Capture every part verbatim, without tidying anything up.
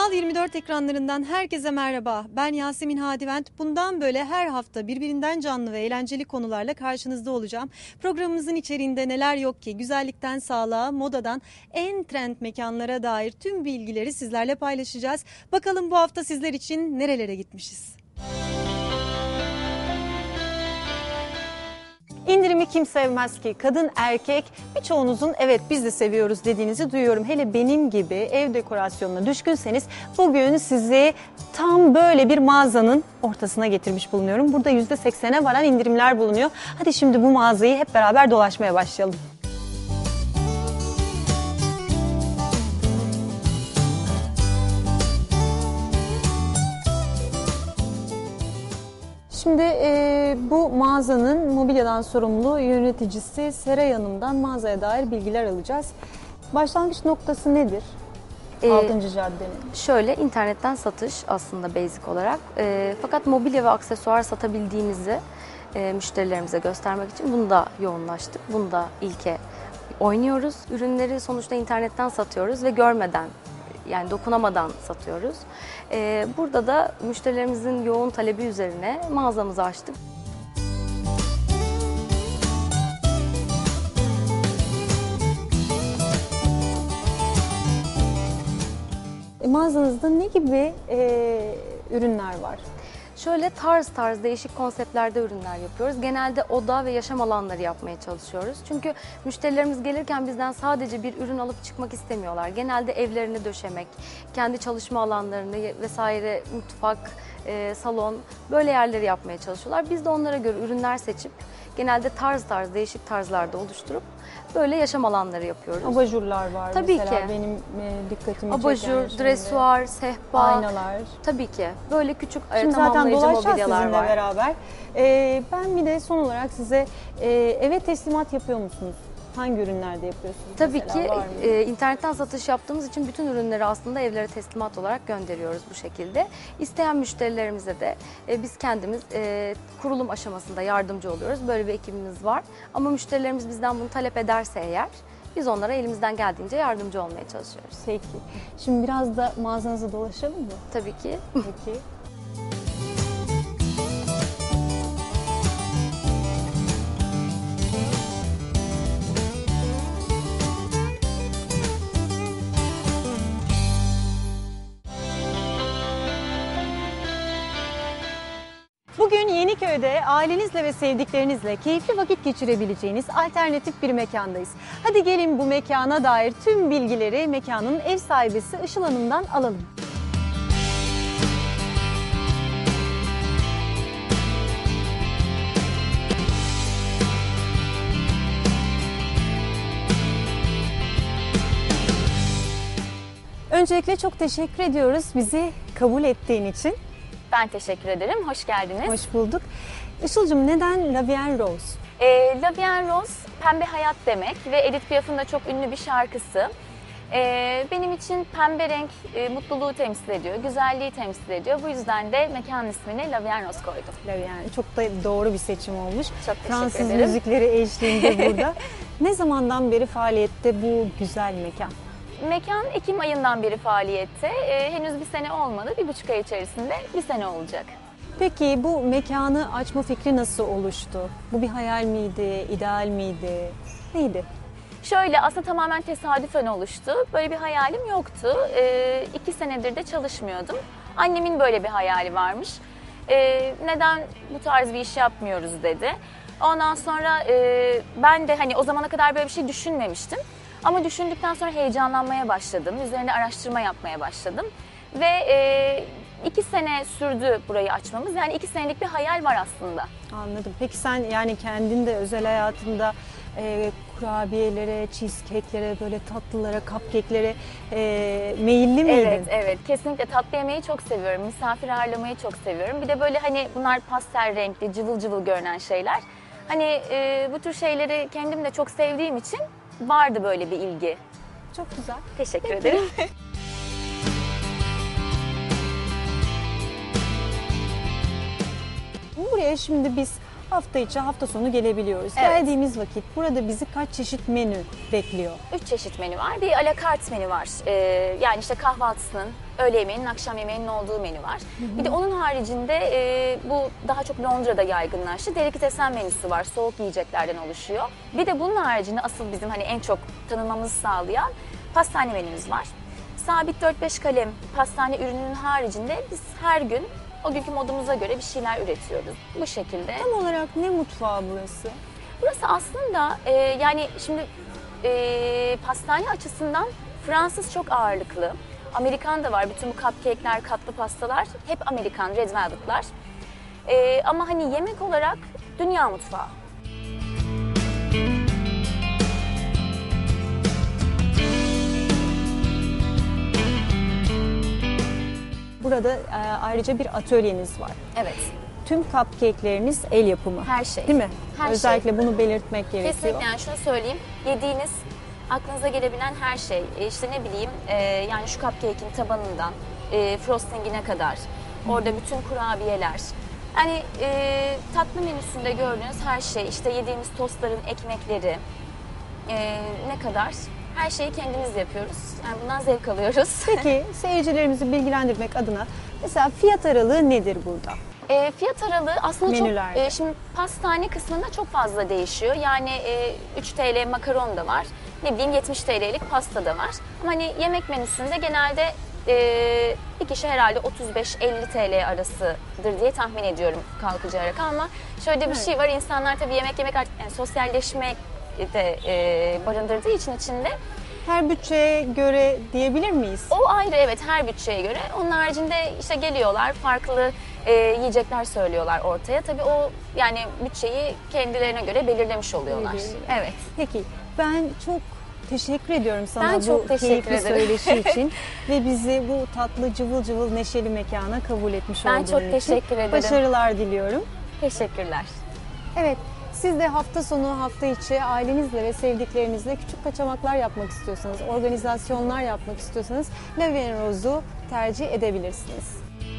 Kanal yirmi dört ekranlarından herkese merhaba. Ben Yasemin Hadivent. Bundan böyle her hafta birbirinden canlı ve eğlenceli konularla karşınızda olacağım. Programımızın içeriğinde neler yok ki? Güzellikten sağlığa, modadan en trend mekanlara dair tüm bilgileri sizlerle paylaşacağız. Bakalım bu hafta sizler için nerelere gitmişiz? İndirimi kim sevmez ki? Kadın, erkek, birçoğunuzun evet biz de seviyoruz dediğinizi duyuyorum. Hele benim gibi ev dekorasyonuna düşkünseniz bugün sizi tam böyle bir mağazanın ortasına getirmiş bulunuyorum. Burada yüzde seksene varan indirimler bulunuyor. Hadi şimdi bu mağazayı hep beraber dolaşmaya başlayalım. Şimdi e, bu mağazanın mobilyadan sorumlu yöneticisi Seray Hanım'dan mağazaya dair bilgiler alacağız. Başlangıç noktası nedir? Ee, altıncı caddenin. Şöyle internetten satış aslında basic olarak. E, fakat mobilya ve aksesuar satabildiğimizi e, müşterilerimize göstermek için bunu da yoğunlaştık. Bunu da ilke oynuyoruz. Ürünleri sonuçta internetten satıyoruz ve görmeden, yani dokunamadan satıyoruz. Ee, burada da müşterilerimizin yoğun talebi üzerine mağazamızı açtık. E, mağazanızda ne gibi e, ürünler var? Şöyle tarz tarz değişik konseptlerde ürünler yapıyoruz. Genelde oda ve yaşam alanları yapmaya çalışıyoruz. Çünkü müşterilerimiz gelirken bizden sadece bir ürün alıp çıkmak istemiyorlar. Genelde evlerini döşemek, kendi çalışma alanlarını vesaire, mutfak, e, salon böyle yerleri yapmaya çalışıyorlar. Biz de onlara göre ürünler seçip genelde tarz tarz değişik tarzlarda oluşturup böyle yaşam alanları yapıyoruz. Abajurlar var Tabii mesela ki. benim e, dikkatimi Abajur, çeken şimdi. dresuar, sehpa. Aynalar. Tabii ki. Böyle küçük Şimdi zaten tamamlayıcı dolaşacağız mobilyalar sizinle var. beraber. Ee, ben bir de son olarak size e, eve teslimat yapıyor musunuz? Hangi ürünlerde yapıyorsunuz? Tabii mesela, ki var mı? e, internetten satış yaptığımız için bütün ürünleri aslında evlere teslimat olarak gönderiyoruz bu şekilde. İsteyen müşterilerimize de e, biz kendimiz e, kurulum aşamasında yardımcı oluyoruz. Böyle bir ekibimiz var. Ama müşterilerimiz bizden bunu talep ederse eğer biz onlara elimizden geldiğince yardımcı olmaya çalışıyoruz. Peki. Şimdi biraz da mağazanızı dolaşalım mı? Tabii ki. Peki. Bugün Yeniköy'de ailenizle ve sevdiklerinizle keyifli vakit geçirebileceğiniz alternatif bir mekandayız. Hadi gelin bu mekana dair tüm bilgileri mekanın ev sahibesi Işıl Hanım'dan alalım. Öncelikle çok teşekkür ediyoruz bizi kabul ettiğin için. Ben teşekkür ederim. Hoş geldiniz. Hoş bulduk. Işıl'cığım neden La Vie en Rose? E, La Vie en Rose, pembe hayat demek ve Edith Piaf'ın da çok ünlü bir şarkısı. E, benim için pembe renk e, mutluluğu temsil ediyor, güzelliği temsil ediyor. Bu yüzden de mekanın ismini La Vie en Rose koydum. La Vie en, çok da doğru bir seçim olmuş. Çok teşekkür Fransız ederim. müzikleri eşliğinde burada. Ne zamandan beri faaliyette bu güzel mekan? Mekan Ekim ayından beri faaliyette. E, henüz bir sene olmadı. Bir buçuk ay içerisinde bir sene olacak. Peki bu mekanı açma fikri nasıl oluştu? Bu bir hayal miydi, ideal miydi? Neydi? Şöyle aslında tamamen tesadüfen oluştu. Böyle bir hayalim yoktu. E, iki senedir de çalışmıyordum. Annemin böyle bir hayali varmış. E, neden bu tarz bir iş yapmıyoruz dedi. Ondan sonra e, ben de hani o zamana kadar böyle bir şey düşünmemiştim. Ama düşündükten sonra heyecanlanmaya başladım. Üzerine araştırma yapmaya başladım. Ve e, iki sene sürdü burayı açmamız. Yani iki senelik bir hayal var aslında. Anladım. Peki sen yani kendin de özel hayatında e, kurabiyelere, cheesecake'lere, böyle tatlılara, cupcake'lere e, meyilli miydin? Evet, evet. Kesinlikle tatlı yemeyi çok seviyorum. Misafir ağırlamayı çok seviyorum. Bir de böyle hani bunlar pastel renkli, cıvıl cıvıl görünen şeyler. Hani e, bu tür şeyleri kendim de çok sevdiğim için vardı böyle bir ilgi. Çok güzel. Teşekkür ederim. Buraya şimdi biz hafta içi hafta sonu gelebiliyoruz. Evet. Geldiğimiz vakit burada bizi kaç çeşit menü bekliyor? Üç çeşit menü var. Bir alakart menü var. Ee, yani işte kahvaltısının, öğle yemeğinin, akşam yemeğinin olduğu menü var. Hı hı. Bir de onun haricinde e, bu daha çok Londra'da yaygınlaştı. Delikatesen menüsü var. Soğuk yiyeceklerden oluşuyor. Bir de bunun haricinde asıl bizim hani en çok tanınmamızı sağlayan pastane menümüz var. Sabit dört beş kalem pastane ürününün haricinde biz her gün o günkü modumuza göre bir şeyler üretiyoruz. Bu şekilde. Tam olarak ne mutfağı burası? Burası aslında e, yani şimdi e, pastane açısından Fransız çok ağırlıklı. Amerikan da var. Bütün bu cupcake'ler, katlı pastalar hep Amerikan, red velvet'lar. E, ama hani yemek olarak dünya mutfağı. Burada e, ayrıca bir atölyeniz var. Evet. Tüm cupcake'leriniz el yapımı. Her şey. Değil mi? Her Özellikle şey. bunu belirtmek gerekiyor. Kesinlikle, yani şunu söyleyeyim. Yediğiniz, aklınıza gelebilen her şey. E, işte ne bileyim e, yani şu cupcake'in tabanından e, frostingine kadar. Orada bütün kurabiyeler. Yani e, tatlı menüsünde gördüğünüz her şey. İşte yediğimiz tostların ekmekleri e, ne kadar. Her şeyi kendimiz yapıyoruz. Yani bundan zevk alıyoruz. Peki seyircilerimizi bilgilendirmek adına mesela fiyat aralığı nedir burada? E, fiyat aralığı aslında Menülerde. çok, e, şimdi pastane kısmında çok fazla değişiyor. Yani e, üç TL makaron da var, ne bileyim yetmiş TL'lik pasta da var. Ama hani yemek menüsünde genelde e, bir kişi herhalde otuz beş elli TL arasıdır diye tahmin ediyorum kalkacağı rakam. Ama şöyle bir Evet. şey var, insanlar tabii yemek yemek artık yani sosyalleşme de e, barındırdığı için içinde. Her bütçeye göre diyebilir miyiz? O ayrı, evet, her bütçeye göre. Onun haricinde işte geliyorlar, farklı e, yiyecekler söylüyorlar ortaya. Tabii o yani bütçeyi kendilerine göre belirlemiş oluyorlar. Belirliyorlar. Evet. Peki ben çok teşekkür ediyorum sana Ben bu çok teşekkür keyifli ederim. söyleşi için ve bizi bu tatlı cıvıl cıvıl neşeli mekana kabul etmiş Ben olduğun çok için. teşekkür ederim. Başarılar diliyorum. Teşekkürler. Evet, siz de hafta sonu, hafta içi ailenizle ve sevdiklerinizle küçük kaçamaklar yapmak istiyorsanız, organizasyonlar yapmak istiyorsanız La Vie en Rose'u tercih edebilirsiniz.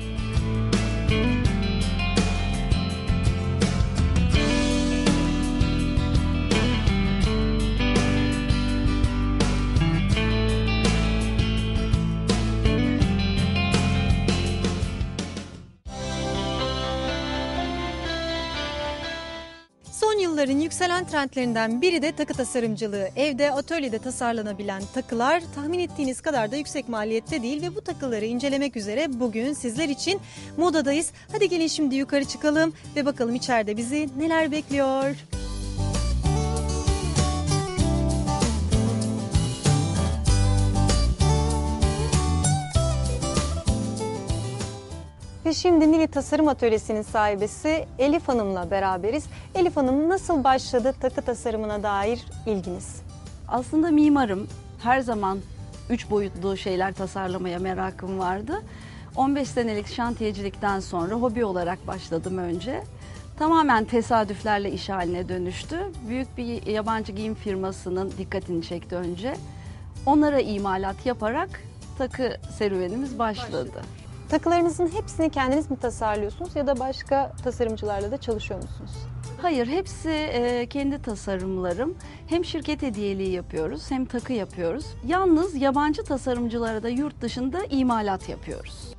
Son yılların yükselen trendlerinden biri de takı tasarımcılığı. Evde, atölyede tasarlanabilen takılar tahmin ettiğiniz kadar da yüksek maliyette değil ve bu takıları incelemek üzere bugün sizler için modadayız. Hadi gelin şimdi yukarı çıkalım ve bakalım içeride bizi neler bekliyor. Ve şimdi Nili Tasarım Atölyesi'nin sahibesi Elif Hanım'la beraberiz. Elif Hanım, nasıl başladı takı tasarımına dair ilginiz? Aslında mimarım. Her zaman üç boyutlu şeyler tasarlamaya merakım vardı. on beş senelik şantiyecilikten sonra hobi olarak başladım önce. Tamamen tesadüflerle iş haline dönüştü. Büyük bir yabancı giyim firmasının dikkatini çekti önce. Onlara imalat yaparak takı serüvenimiz başladı. Takılarınızın hepsini kendiniz mi tasarlıyorsunuz ya da başka tasarımcılarla da çalışıyor musunuz? Hayır, hepsi e, kendi tasarımlarım. Hem şirket hediyeliği yapıyoruz hem takı yapıyoruz. Yalnız yabancı tasarımcılara da yurt dışında imalat yapıyoruz.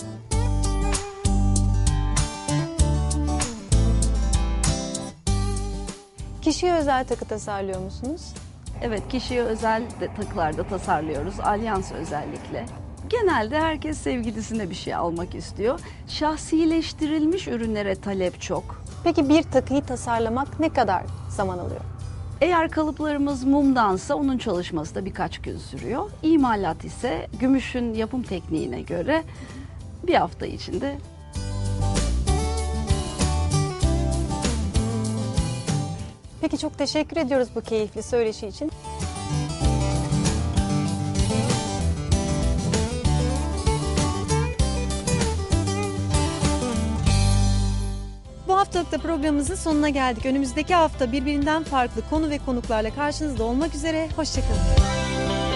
Kişiye özel takı tasarlıyor musunuz? Evet, kişiye özel de takılarda tasarlıyoruz, alyans özellikle. Genelde herkes sevgilisine bir şey almak istiyor. Şahsileştirilmiş ürünlere talep çok. Peki bir takıyı tasarlamak ne kadar zaman alıyor? Eğer kalıplarımız mumdansa onun çalışması da birkaç gün sürüyor. İmalat ise gümüşün yapım tekniğine göre bir hafta içinde. Peki çok teşekkür ediyoruz bu keyifli söyleşi için. Bu haftalık da programımızın sonuna geldik. Önümüzdeki hafta birbirinden farklı konu ve konuklarla karşınızda olmak üzere. Hoşçakalın.